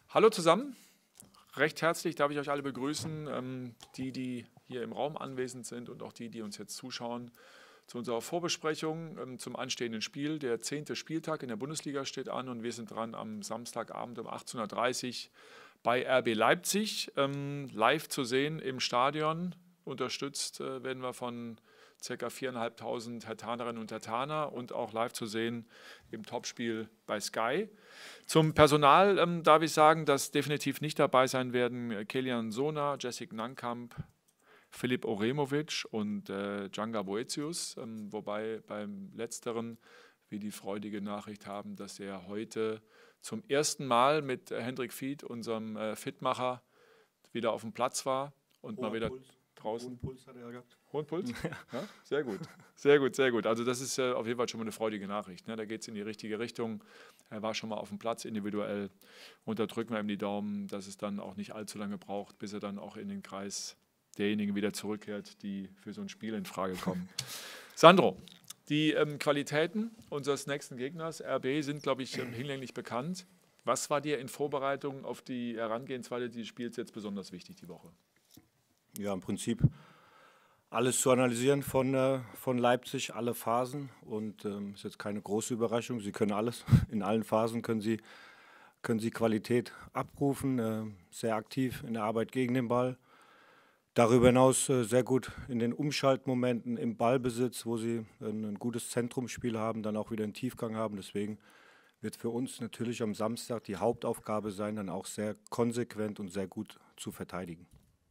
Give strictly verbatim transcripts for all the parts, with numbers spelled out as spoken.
Hallo zusammen, recht herzlich darf ich euch alle begrüßen, ähm, die, die hier im Raum anwesend sind und auch die, die uns jetzt zuschauen, zu unserer Vorbesprechung ähm, zum anstehenden Spiel. Der zehnte Spieltag in der Bundesliga steht an und wir sind dran am Samstagabend um achtzehn Uhr dreißig bei R B Leipzig, ähm, live zu sehen im Stadion. Unterstützt äh, werden wir von ca. viertausendfünfhundert Herthanerinnen und Herthaner und auch live zu sehen im Topspiel bei Sky. Zum Personal ähm, darf ich sagen, dass definitiv nicht dabei sein werden äh, Kelian Sona, Jessic Nankamp, Filip Oremovic und äh, Djanga Boetius, ähm, wobei beim Letzteren wir die freudige Nachricht haben, dass er heute zum ersten Mal mit äh, Hendrik Fied, unserem äh, Fitmacher, wieder auf dem Platz war und Hoher mal wieder Puls. draußen. Hohen Puls hat er gehabt. Hohen Puls? Ja, sehr gut. Sehr gut, sehr gut. Also das ist äh, auf jeden Fall schon mal eine freudige Nachricht. Ne? Da geht es in die richtige Richtung. Er war schon mal auf dem Platz individuell. Und da drücken wir ihm die Daumen, dass es dann auch nicht allzu lange braucht, bis er dann auch in den Kreis derjenigen wieder zurückkehrt, die für so ein Spiel in Frage kommen. Sandro, die ähm, Qualitäten unseres nächsten Gegners, R B, sind, glaube ich, ähm, hinlänglich bekannt. Was war dir in Vorbereitung auf die Herangehensweise dieses Spiels jetzt besonders wichtig die Woche? Ja, im Prinzip alles zu analysieren von, äh, von Leipzig, alle Phasen. Und ähm, ist jetzt keine große Überraschung. Sie können alles. In allen Phasen können sie, können sie Qualität abrufen. Äh, sehr aktiv in der Arbeit gegen den Ball. Darüber hinaus äh, sehr gut in den Umschaltmomenten im Ballbesitz, wo sie ein, ein gutes Zentrumsspiel haben, dann auch wieder einen Tiefgang haben. Deswegen wird für uns natürlich am Samstag die Hauptaufgabe sein, dann auch sehr konsequent und sehr gut zu verteidigen.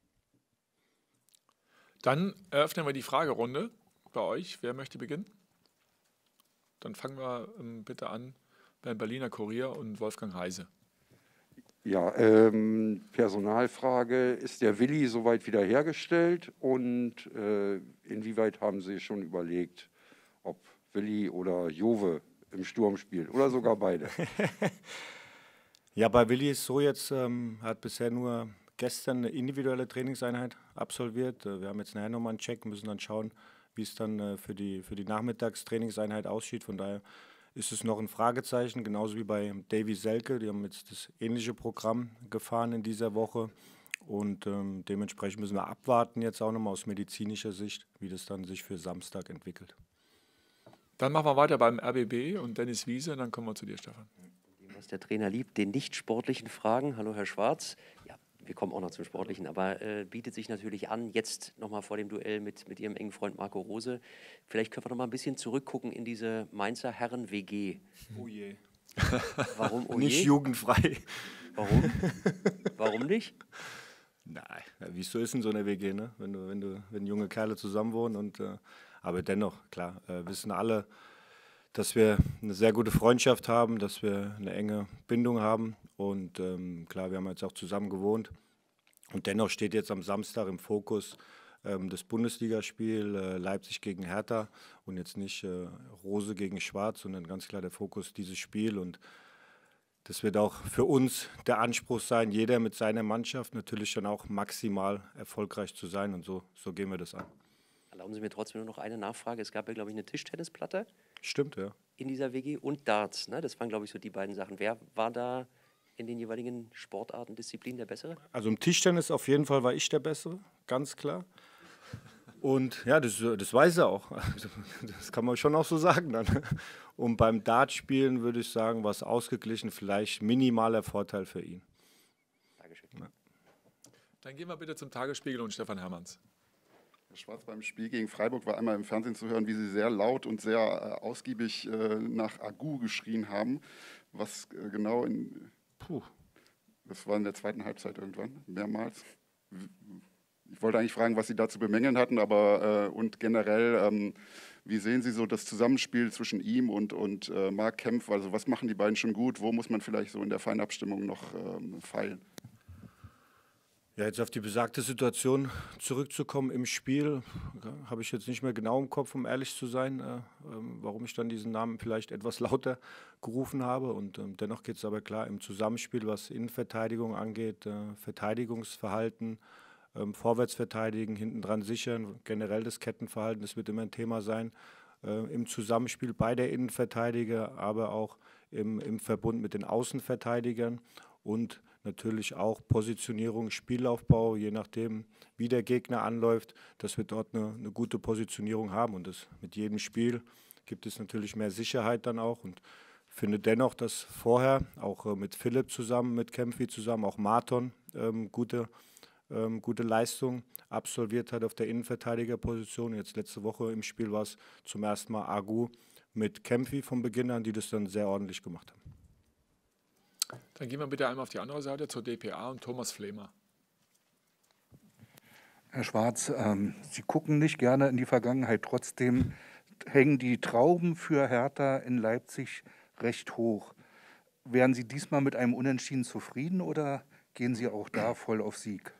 Dann eröffnen wir die Fragerunde bei euch. Wer möchte beginnen? Dann fangen wir ähm, bitte an beim Berliner Kurier und Wolfgang Heise. Ja, ähm, Personalfrage, ist der Willi soweit wiederhergestellt und äh, inwieweit haben Sie schon überlegt, ob Willi oder Jove im Sturm spielt oder sogar beide? Ja, bei Willi ist so jetzt, ähm, hat bisher nur gestern eine individuelle Trainingseinheit absolviert. Äh, Wir haben jetzt nachher nochmal einen Check, müssen dann schauen, wie es dann äh, für die, für die Nachmittagstrainingseinheit aussieht. Von daher ist es noch ein Fragezeichen, genauso wie bei Davy Selke. Die haben jetzt das ähnliche Programm gefahren in dieser Woche. Und ähm, dementsprechend müssen wir abwarten, jetzt auch nochmal aus medizinischer Sicht, wie das dann sich für Samstag entwickelt. Dann machen wir weiter beim R B B und Dennis Wiese und dann kommen wir zu dir, Stefan. Was der Trainer liebt, den nicht sportlichen Fragen. Hallo Herr Schwarz. Ja, wir kommen auch noch zum Sportlichen, aber äh, bietet sich natürlich an, jetzt nochmal vor dem Duell mit, mit Ihrem engen Freund Marco Rose. Vielleicht können wir noch mal ein bisschen zurückgucken in diese Mainzer Herren-W G. Oh je. Warum oh Nicht je? jugendfrei. Warum? Warum nicht? Nein, ja, wie es so ist in so einer W G, ne? Wenn du, wenn du, wenn junge Kerle zusammenwohnen und äh, aber dennoch, klar, äh, wissen alle, dass wir eine sehr gute Freundschaft haben, dass wir eine enge Bindung haben und ähm, klar, wir haben jetzt auch zusammen gewohnt und dennoch steht jetzt am Samstag im Fokus ähm, das Bundesligaspiel äh, Leipzig gegen Hertha und jetzt nicht äh, Rose gegen Schwarz, sondern ganz klar der Fokus dieses Spiel und das wird auch für uns der Anspruch sein, jeder mit seiner Mannschaft natürlich dann auch maximal erfolgreich zu sein und so, so gehen wir das an. Erlauben Sie mir trotzdem nur noch eine Nachfrage. Es gab ja, glaube ich, eine Tischtennisplatte Stimmt, ja. in dieser W G und Darts. Ne? Das waren, glaube ich, so die beiden Sachen. Wer war da in den jeweiligen Sportarten, Disziplinen der Bessere? Also im Tischtennis auf jeden Fall war ich der Bessere, ganz klar. Und ja, das, das weiß er auch. Also, das kann man schon auch so sagen dann. Und beim Dartspielen würde ich sagen, war es ausgeglichen, vielleicht minimaler Vorteil für ihn. Dankeschön. Ja. Dann gehen wir bitte zum Tagesspiegel und Stefan Hermanns. Herr Schwarz, beim Spiel gegen Freiburg war einmal im Fernsehen zu hören, wie Sie sehr laut und sehr äh, ausgiebig äh, nach Agu geschrien haben. Was äh, genau in. Puh. Das war in der zweiten Halbzeit irgendwann, mehrmals. Ich wollte eigentlich fragen, was Sie da zu bemängeln hatten, aber äh, und generell, ähm, wie sehen Sie so das Zusammenspiel zwischen ihm und, und äh, Marc Kempf? Also, was machen die beiden schon gut? Wo muss man vielleicht so in der Feinabstimmung noch ähm, feilen? Ja, jetzt auf die besagte Situation zurückzukommen im Spiel, ja, habe ich jetzt nicht mehr genau im Kopf, um ehrlich zu sein, äh, ähm, warum ich dann diesen Namen vielleicht etwas lauter gerufen habe. Und ähm, dennoch geht es aber klar im Zusammenspiel, was Innenverteidigung angeht, äh, Verteidigungsverhalten, ähm, Vorwärtsverteidigen, hinten dran sichern, generell das Kettenverhalten, das wird immer ein Thema sein. Äh, im Zusammenspiel bei der Innenverteidiger, aber auch im, im Verbund mit den Außenverteidigern und natürlich auch Positionierung, Spielaufbau, je nachdem, wie der Gegner anläuft, dass wir dort eine, eine gute Positionierung haben. Und das, mit jedem Spiel gibt es natürlich mehr Sicherheit dann auch. Und finde dennoch, dass vorher auch äh, mit Philipp zusammen, mit Kempfi zusammen, auch Marton ähm, gute, ähm, gute Leistung absolviert hat auf der Innenverteidigerposition. Jetzt letzte Woche im Spiel war es zum ersten Mal Agu mit Kempfi von Beginn an, die das dann sehr ordentlich gemacht haben. Dann gehen wir bitte einmal auf die andere Seite zur D P A und Thomas Flemer. Herr Schwarz, ähm, Sie gucken nicht gerne in die Vergangenheit. Trotzdem hängen die Trauben für Hertha in Leipzig recht hoch. Wären Sie diesmal mit einem Unentschieden zufrieden oder gehen Sie auch da voll auf Sieg?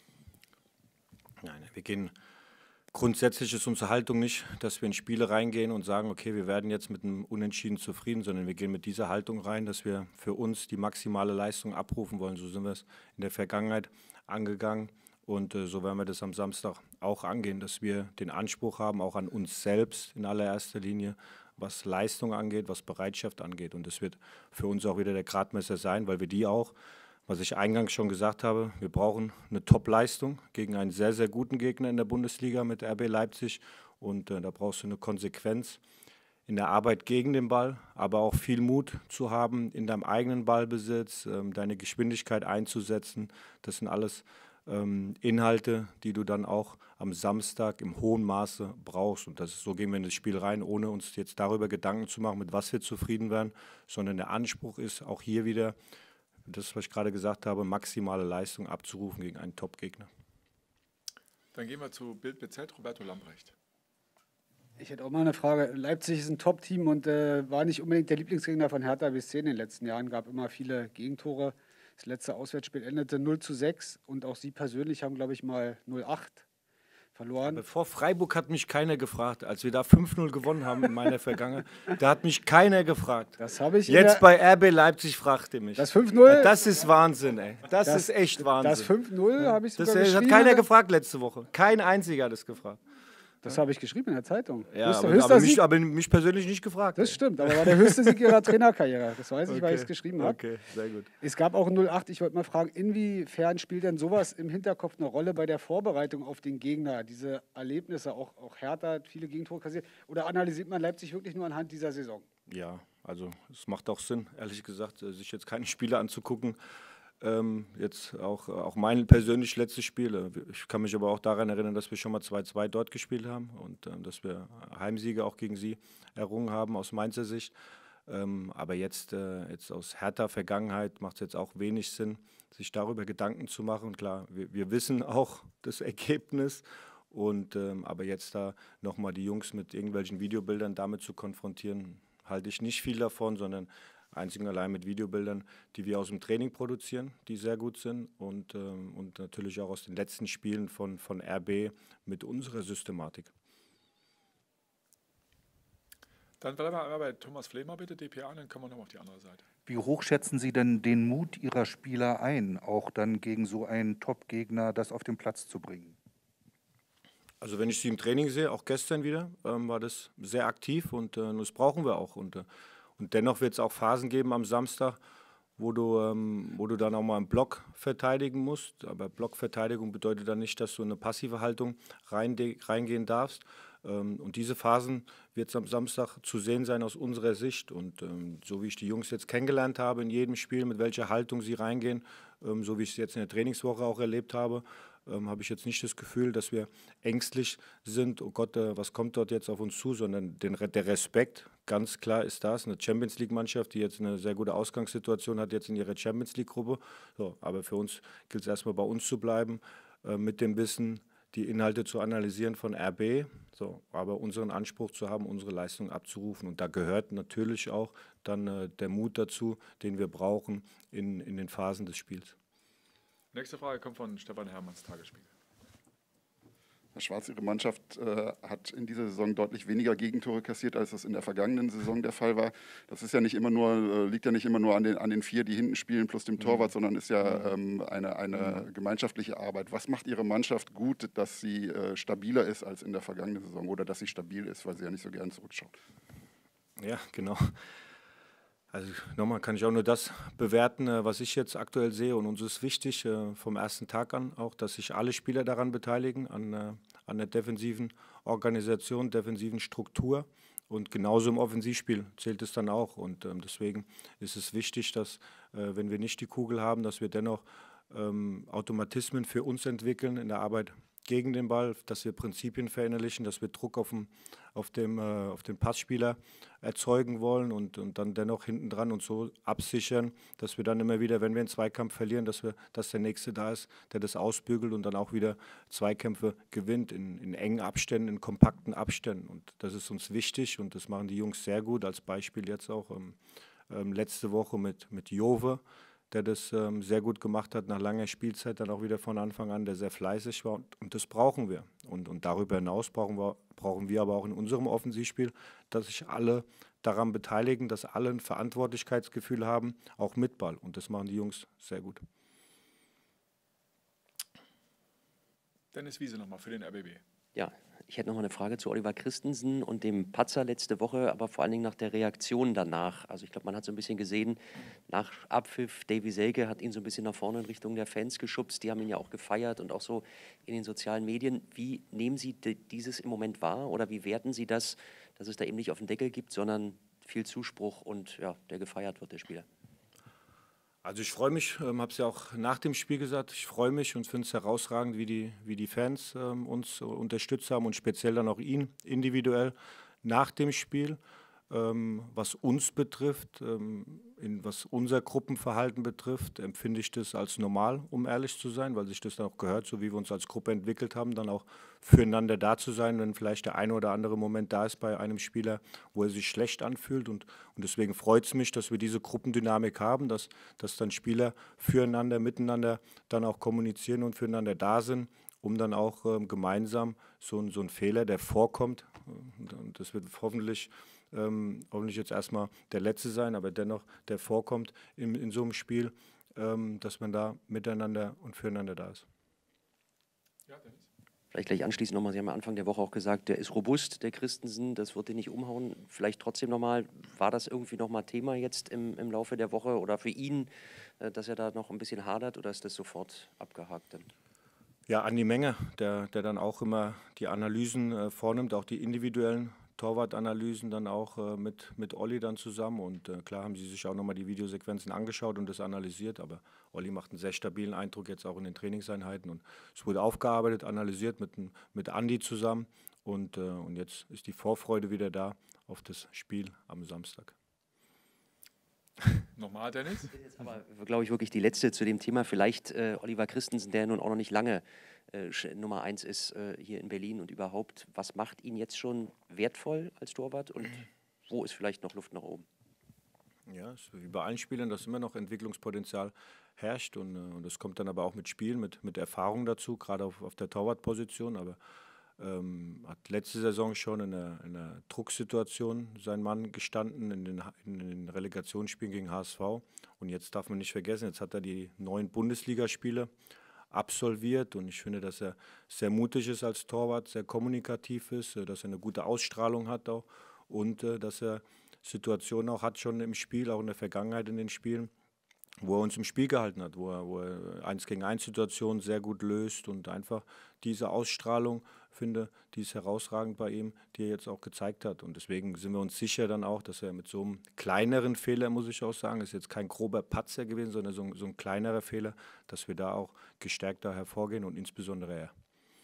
Nein, wir gehen, grundsätzlich ist unsere Haltung nicht, dass wir in Spiele reingehen und sagen, okay, wir werden jetzt mit einem Unentschieden zufrieden, sondern wir gehen mit dieser Haltung rein, dass wir für uns die maximale Leistung abrufen wollen. So sind wir es in der Vergangenheit angegangen und äh, so werden wir das am Samstag auch angehen, dass wir den Anspruch haben, auch an uns selbst in allererster Linie, was Leistung angeht, was Bereitschaft angeht. Und das wird für uns auch wieder der Gradmesser sein, weil wir die auch, was ich eingangs schon gesagt habe, wir brauchen eine Top-Leistung gegen einen sehr, sehr guten Gegner in der Bundesliga mit R B Leipzig. Und äh, da brauchst du eine Konsequenz in der Arbeit gegen den Ball, aber auch viel Mut zu haben in deinem eigenen Ballbesitz, ähm, deine Geschwindigkeit einzusetzen. Das sind alles ähm, Inhalte, die du dann auch am Samstag im hohen Maße brauchst. Und das ist, so gehen wir in das Spiel rein, ohne uns jetzt darüber Gedanken zu machen, mit was wir zufrieden werden, sondern der Anspruch ist auch hier wieder, das, was ich gerade gesagt habe, maximale Leistung abzurufen gegen einen Top-Gegner. Dann gehen wir zu Bild B Z, Roberto Lambrecht. Ich hätte auch mal eine Frage. Leipzig ist ein Top-Team und äh, war nicht unbedingt der Lieblingsgegner von Hertha B S C in den letzten Jahren. Gab immer viele Gegentore. Das letzte Auswärtsspiel endete null zu sechs und auch Sie persönlich haben, glaube ich, mal null zu acht verloren. Bevor Freiburg hat mich keiner gefragt, als wir da fünf null gewonnen haben in meiner Vergangenheit, da hat mich keiner gefragt. Das habe ich Jetzt bei R B Leipzig fragte mich. Das fünf null? Das ist Wahnsinn, ey. Das, das ist echt Wahnsinn. Das fünf null habe ich sogar das, geschrieben. Das hat keiner gefragt letzte Woche. Kein einziger hat es gefragt. Das habe ich geschrieben in der Zeitung. Ja, höchster, aber, höchster aber, mich, Sieg. aber mich persönlich nicht gefragt. Das ey. stimmt, aber war der höchste Sieg Ihrer Trainerkarriere. Das weiß ich, Okay. weil ich es geschrieben habe. Okay, sehr gut. Es gab auch null acht. Ich wollte mal fragen, inwiefern spielt denn sowas im Hinterkopf eine Rolle bei der Vorbereitung auf den Gegner? Diese Erlebnisse, auch, auch Hertha hat viele Gegentore kassiert. Oder analysiert man Leipzig wirklich nur anhand dieser Saison? Ja, also es macht auch Sinn, ehrlich gesagt, sich jetzt keine Spiele anzugucken. Ähm, jetzt auch, auch mein persönlich letztes Spiel. Ich kann mich aber auch daran erinnern, dass wir schon mal zwei zwei dort gespielt haben und ähm, dass wir Heimsiege auch gegen sie errungen haben aus Mainzer Sicht. Ähm, aber jetzt, äh, jetzt aus Hertha Vergangenheit macht es jetzt auch wenig Sinn, sich darüber Gedanken zu machen. Klar, wir, wir wissen auch das Ergebnis. Und, ähm, aber jetzt da nochmal die Jungs mit irgendwelchen Videobildern damit zu konfrontieren, halte ich nicht viel davon, sondern einzig und allein mit Videobildern, die wir aus dem Training produzieren, die sehr gut sind und, ähm, und natürlich auch aus den letzten Spielen von, von R B mit unserer Systematik. Dann bleiben wir bei Thomas Flemer bitte, D P A, dann kommen wir noch auf die andere Seite. Wie hoch schätzen Sie denn den Mut Ihrer Spieler ein, auch dann gegen so einen Top-Gegner das auf den Platz zu bringen? Also wenn ich sie im Training sehe, auch gestern wieder, ähm, war das sehr aktiv und äh, das brauchen wir auch. Und, äh, und dennoch wird es auch Phasen geben am Samstag, wo du, ähm, wo du dann auch mal einen Block verteidigen musst. Aber Blockverteidigung bedeutet dann nicht, dass du in eine passive Haltung rein, reingehen darfst. Ähm, und diese Phasen wird es am Samstag zu sehen sein aus unserer Sicht. Und ähm, so wie ich die Jungs jetzt kennengelernt habe in jedem Spiel, mit welcher Haltung sie reingehen, ähm, so wie ich es jetzt in der Trainingswoche auch erlebt habe, ähm, habe ich jetzt nicht das Gefühl, dass wir ängstlich sind, oh Gott, äh, was kommt dort jetzt auf uns zu, sondern den, der Respekt, ganz klar ist das, eine Champions-League-Mannschaft, die jetzt eine sehr gute Ausgangssituation hat, jetzt in ihrer Champions-League-Gruppe. So, aber für uns gilt es erstmal bei uns zu bleiben, äh, mit dem Wissen, die Inhalte zu analysieren von R B, so, aber unseren Anspruch zu haben, unsere Leistung abzurufen. Und da gehört natürlich auch dann äh, der Mut dazu, den wir brauchen in, in den Phasen des Spiels. Nächste Frage kommt von Stefan Hermanns, Tagesspiegel. Herr Schwarz, Ihre Mannschaft äh, hat in dieser Saison deutlich weniger Gegentore kassiert, als das in der vergangenen Saison der Fall war. Das ist ja nicht immer nur, äh, liegt ja nicht immer nur an den, an den vier, die hinten spielen, plus dem Torwart, mhm. sondern ist ja ähm, eine, eine mhm. gemeinschaftliche Arbeit. Was macht Ihre Mannschaft gut, dass sie äh, stabiler ist als in der vergangenen Saison oder dass sie stabil ist, weil sie ja nicht so gern zurückschaut? Ja, genau. Also nochmal kann ich auch nur das bewerten, äh, was ich jetzt aktuell sehe. Und uns ist wichtig äh, vom ersten Tag an auch, dass sich alle Spieler daran beteiligen, an, äh, an der defensiven Organisation, defensiven Struktur. Und genauso im Offensivspiel zählt es dann auch. Und ähm, deswegen ist es wichtig, dass, äh, wenn wir nicht die Kugel haben, dass wir dennoch ähm, Automatismen für uns entwickeln in der Arbeit gegen den Ball, dass wir Prinzipien verinnerlichen, dass wir Druck auf, dem, auf, dem, äh, auf den Passspieler erzeugen wollen und, und dann dennoch hinten dran und so absichern, dass wir dann immer wieder, wenn wir einen Zweikampf verlieren, dass, wir, dass der Nächste da ist, der das ausbügelt und dann auch wieder Zweikämpfe gewinnt in, in engen Abständen, in kompakten Abständen. Und das ist uns wichtig und das machen die Jungs sehr gut. Als Beispiel jetzt auch ähm, ähm, letzte Woche mit, mit Jove, der das ähm, sehr gut gemacht hat, nach langer Spielzeit dann auch wieder von Anfang an, der sehr fleißig war. Und, und das brauchen wir. Und, und darüber hinaus brauchen wir, brauchen wir aber auch in unserem Offensivspiel, dass sich alle daran beteiligen, dass alle ein Verantwortlichkeitsgefühl haben, auch mit Ball. Und das machen die Jungs sehr gut. Dennis Wiese nochmal für den R B B. Ja, ich hätte noch mal eine Frage zu Oliver Christensen und dem Patzer letzte Woche, aber vor allen Dingen nach der Reaktion danach. Also ich glaube, man hat so ein bisschen gesehen, nach Abpfiff, Davy Selke hat ihn so ein bisschen nach vorne in Richtung der Fans geschubst. Die haben ihn ja auch gefeiert und auch so in den sozialen Medien. Wie nehmen Sie dieses im Moment wahr oder wie werten Sie das, dass es da eben nicht auf den Deckel gibt, sondern viel Zuspruch und ja, der gefeiert wird, der Spieler? Also ich freue mich, ähm, habe es ja auch nach dem Spiel gesagt, ich freue mich und finde es herausragend, wie die, wie die Fans ähm, uns äh, unterstützt haben und speziell dann auch ihn individuell nach dem Spiel. Ähm, was uns betrifft, ähm, in, was unser Gruppenverhalten betrifft, empfinde ich das als normal, um ehrlich zu sein, weil sich das dann auch gehört, so wie wir uns als Gruppe entwickelt haben, dann auch füreinander da zu sein, wenn vielleicht der eine oder andere Moment da ist bei einem Spieler, wo er sich schlecht anfühlt. Und, und deswegen freut es mich, dass wir diese Gruppendynamik haben, dass, dass dann Spieler füreinander, miteinander dann auch kommunizieren und füreinander da sind, um dann auch ähm, gemeinsam so, so einen Fehler, der vorkommt, und das wird hoffentlich Ähm, hoffentlich jetzt erstmal der Letzte sein, aber dennoch, der vorkommt in, in so einem Spiel, ähm, dass man da miteinander und füreinander da ist. Ja, Dennis. Vielleicht gleich anschließend nochmal, Sie haben am Anfang der Woche auch gesagt, der ist robust, der Christensen, das wird ihn nicht umhauen. Vielleicht trotzdem nochmal, war das irgendwie nochmal Thema jetzt im, im Laufe der Woche oder für ihn, äh, dass er da noch ein bisschen hadert oder ist das sofort abgehakt dann? Ja, Andi Menge, der, der dann auch immer die Analysen äh, vornimmt, auch die individuellen Torwartanalysen dann auch äh, mit, mit Olli dann zusammen. Und äh, klar haben sie sich auch nochmal die Videosequenzen angeschaut und das analysiert. Aber Olli macht einen sehr stabilen Eindruck jetzt auch in den Trainingseinheiten. Und es wurde aufgearbeitet, analysiert mit, mit Andi zusammen. Und, äh, und jetzt ist die Vorfreude wieder da auf das Spiel am Samstag. Nochmal, Dennis? Das ist jetzt aber, glaube ich, wirklich die letzte zu dem Thema. Vielleicht äh, Oliver Christensen, der nun auch noch nicht lange äh, Nummer eins ist äh, hier in Berlin und überhaupt. Was macht ihn jetzt schon wertvoll als Torwart und wo ist vielleicht noch Luft nach oben? Ja, es ist wie bei allen Spielern, dass immer noch Entwicklungspotenzial herrscht. Und, äh, und das kommt dann aber auch mit Spielen, mit, mit Erfahrung dazu, gerade auf, auf der Torwartposition. Aber Ähm, hat letzte Saison schon in einer, in einer Drucksituation sein Mann gestanden in den, in den Relegationsspielen gegen H S V. Und jetzt darf man nicht vergessen, jetzt hat er die neun Bundesligaspiele absolviert. Und ich finde, dass er sehr mutig ist als Torwart, sehr kommunikativ ist, dass er eine gute Ausstrahlung hat auch und äh, dass er Situationen auch hat schon im Spiel, auch in der Vergangenheit in den Spielen, wo er uns im Spiel gehalten hat, wo er, wo er eins gegen eins Situationen sehr gut löst und einfach diese Ausstrahlung, finde, die ist herausragend bei ihm, die er jetzt auch gezeigt hat. Und deswegen sind wir uns sicher dann auch, dass er mit so einem kleineren Fehler, muss ich auch sagen, ist jetzt kein grober Patzer gewesen, sondern so ein, so ein kleinerer Fehler, dass wir da auch gestärkter hervorgehen und insbesondere er.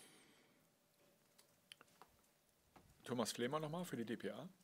Thomas Flemer nochmal für die D P A.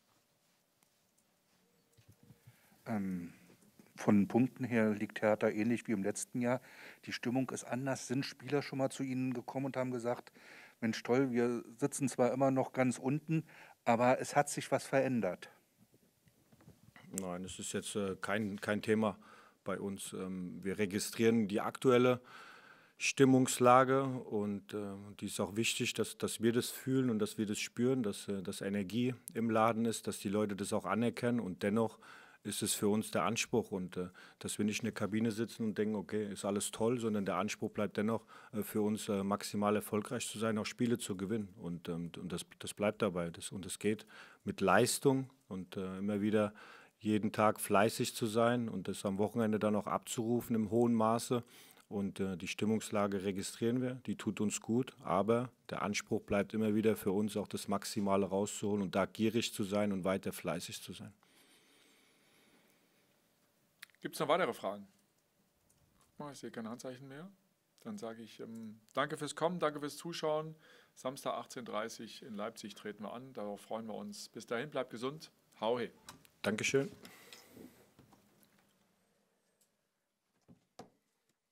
Ähm, von den Punkten her liegt Hertha ähnlich wie im letzten Jahr. Die Stimmung ist anders. Sind Spieler schon mal zu Ihnen gekommen und haben gesagt, Mensch toll, wir sitzen zwar immer noch ganz unten, aber es hat sich was verändert. Nein, das ist jetzt äh, kein, kein Thema bei uns. Ähm, wir registrieren die aktuelle Stimmungslage und äh, die ist auch wichtig, dass, dass wir das fühlen und dass wir das spüren, dass, äh, dass Energie im Laden ist, dass die Leute das auch anerkennen und dennoch ist es für uns der Anspruch und äh, dass wir nicht in der Kabine sitzen und denken, okay, ist alles toll, sondern der Anspruch bleibt dennoch äh, für uns äh, maximal erfolgreich zu sein, auch Spiele zu gewinnen und, ähm, und das, das bleibt dabei das, und es geht mit Leistung und äh, immer wieder jeden Tag fleißig zu sein und das am Wochenende dann auch abzurufen im hohen Maße. Und äh, die Stimmungslage registrieren wir, die tut uns gut, aber der Anspruch bleibt immer wieder für uns auch das Maximale rauszuholen und da gierig zu sein und weiter fleißig zu sein. Gibt es noch weitere Fragen? Guck mal, ich sehe keine Handzeichen mehr. Dann sage ich ähm, danke fürs Kommen, danke fürs Zuschauen. Samstag achtzehn Uhr dreißig in Leipzig treten wir an, darauf freuen wir uns. Bis dahin, bleibt gesund, hau he. Dankeschön.